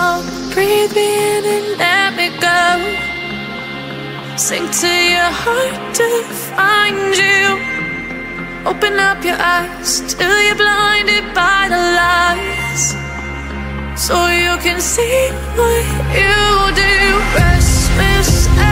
song. Breathe me in and let me go. Sink to your heart to find you. Open up your eyes till you're blinded by the lies, so you can see what you do. Restless